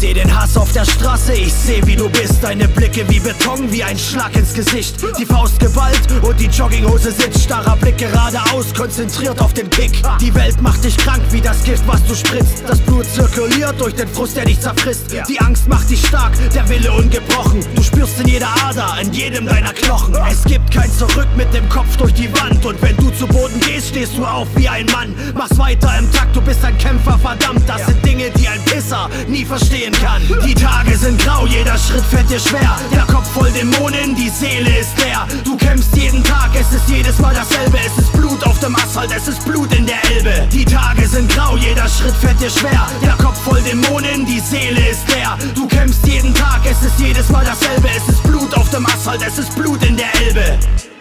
seh den Hass auf der Straße, ich seh wie du bist. Deine Blicke wie Beton, wie ein Schlag ins Gesicht. Die Faust geballt und die Jogginghose sitzt. Starrer Blick geradeaus, konzentriert auf den Kick. Die Welt macht dich krank wie das Gift, was du spritzt. Das Blut zirkuliert durch den Frust, der dich zerfrisst. Die Angst macht dich stark, der Wille ungebrochen. Du spürst in jeder Ader, in jedem deiner Knochen. Es gibt kein Zurück mit dem Kopf durch die Wand. Und wenn du zu Boden gehst, stehst du auf wie ein Mann. Mach's weiter im Takt, du bist ein Kämpfer, verdammt. Das sind Dinge, die ein Pisser nie verstehen kann. Die Tage sind grau, jeder Schritt fällt dir schwer. Der Kopf voll Dämonen, die Seele ist leer. Du kämpfst jeden Tag, es ist jedes Mal dasselbe. Es ist Blut auf dem Asphalt, es ist Blut in der Elbe. Die Tage sind grau, jeder Schritt fällt dir schwer. Der Kopf voll Dämonen, die Seele ist leer. Du kämpfst jeden Tag, es ist jedes Mal dasselbe. Es ist Blut auf dem Asphalt, es ist Blut in der Elbe.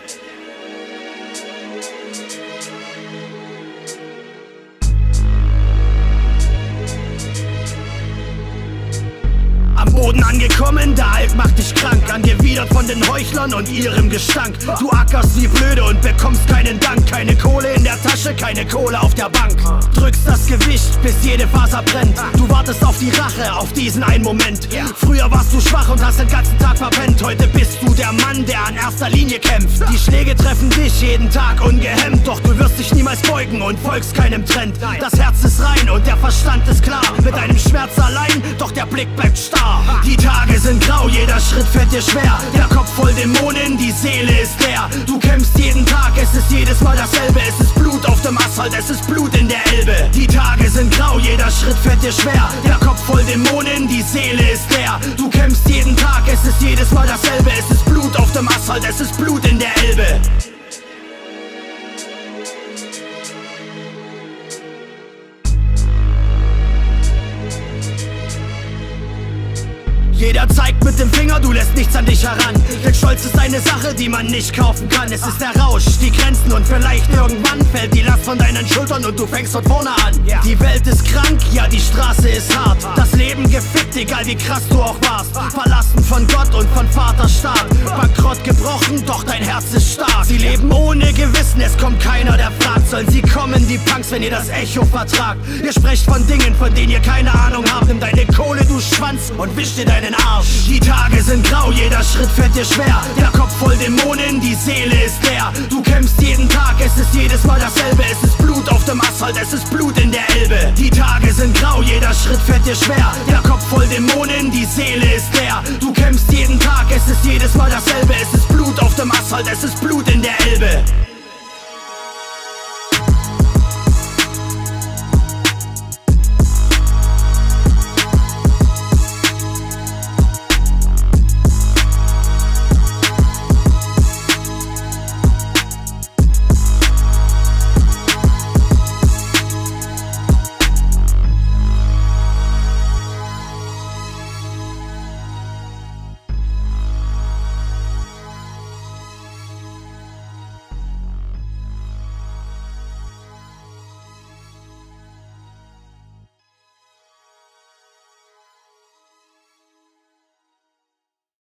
Am Boden angekommen, der Halt macht dich krank. Angewidert von den Heuchlern und ihrem Gestank. Du ackerst wie blöde und bekommst keinen Dank. Keine Kohle in der Tasche, keine Kohle auf der Bank. Drückst das Gewicht, bis jede Faser brennt. Du wartest auf die Rache, auf diesen einen Moment. Früher warst du schwach und hast den ganzen Tag verpennt. Heute bist du der Mann, der an erster Linie kämpft. Die Schläge treffen dich jeden Tag ungehemmt. Doch du wirst dich niemals beugen und folgst keinem Trend. Das Herz ist rein und der Verstand ist klar. Mit einem Schmerz allein, doch der Blick bleibt starr. Die Tage sind grau, jeder Schritt fällt dir schwer. Der Kopf voll Dämonen, die Seele ist leer. Du kämpfst jeden Tag, es ist jedes Mal dasselbe. Es ist Blut auf dem Asphalt, es ist Blut in der Elbe. Die Tage sind grau, jeder Schritt fällt dir schwer. Der Kopf voll Dämonen, die Seele ist leer. Du kämpfst jeden Tag, es ist jedes Mal dasselbe. Es ist Blut auf dem Asphalt, es ist Blut in der Elbe. Jeder zeigt mit dem Finger, du lässt nichts an dich heran. Denn Stolz ist eine Sache, die man nicht kaufen kann. Es ist der Rausch, die Grenzen und vielleicht irgendwann fällt die Last von deinen Schultern und du fängst von vorne an. Die Welt ist krank, ja die Straße ist hart. Das Leben gefickt, egal wie krass du auch warst. Verlassen von Gott und von Vaterstaat. Bankrott gebrochen, doch dein Herz ist stark. Sie leben ohne Gewissen, es kommt keiner, der fragt. Sollen sie kommen, die Punks, wenn ihr das Echo vertragt? Ihr sprecht von Dingen, von denen ihr keine Ahnung habt. Nimm deine Kohle, du Schwanz, und wisch dir deinen Arsch. Die Tage sind grau, jeder Schritt fällt dir schwer. Der Kopf voll Dämonen, die Seele ist leer. Du kämpfst jeden Tag, es ist jedes Mal dasselbe. Es ist Blut auf dem Asphalt, es ist Blut in der Elbe. Die Tage sind grau, jeder Schritt fällt dir schwer. Der Kopf voll Dämonen, die Seele ist leer. Du kämpfst jeden Tag, es ist jedes Mal dasselbe. Es ist Blut auf dem Asphalt, es ist Blut in der Elbe.